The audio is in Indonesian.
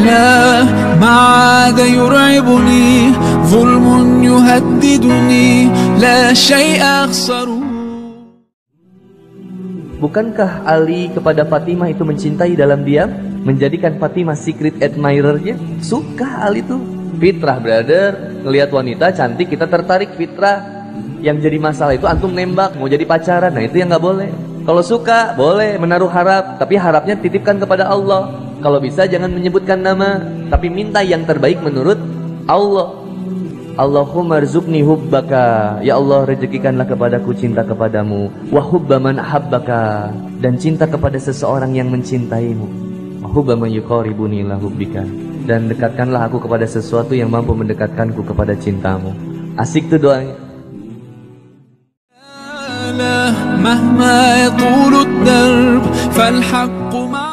لا ما عاد يرعبني ظلم يهددني لا شيء أخسره. Bukankah Ali kepada Fatimah itu mencintai dalam diam? Menjadikan Fatimah secret admirer-nya? Suka Ali tuh. Fitrah brother, ngelihat wanita cantik kita tertarik, fitrah. Yang jadi masalah itu antum nembak, mau jadi pacaran, nah itu yang nggak boleh. Kalau suka, boleh menaruh harap, tapi harapnya titipkan kepada Allah. Kalau bisa jangan menyebutkan nama, tapi minta yang terbaik menurut Allah. Allahumma rzuqni hubbaka, ya Allah rezekikanlah kepadaku cinta kepadamu, wa hubba man ahabbaka, dan cinta kepada seseorang yang mencintaimu, wa hubba man yuqaribuni ila hubbika, dan dekatkanlah aku kepada sesuatu yang mampu mendekatkanku kepada cintamu. Asik tuh doanya. مهما يطول الدرب فالحق مع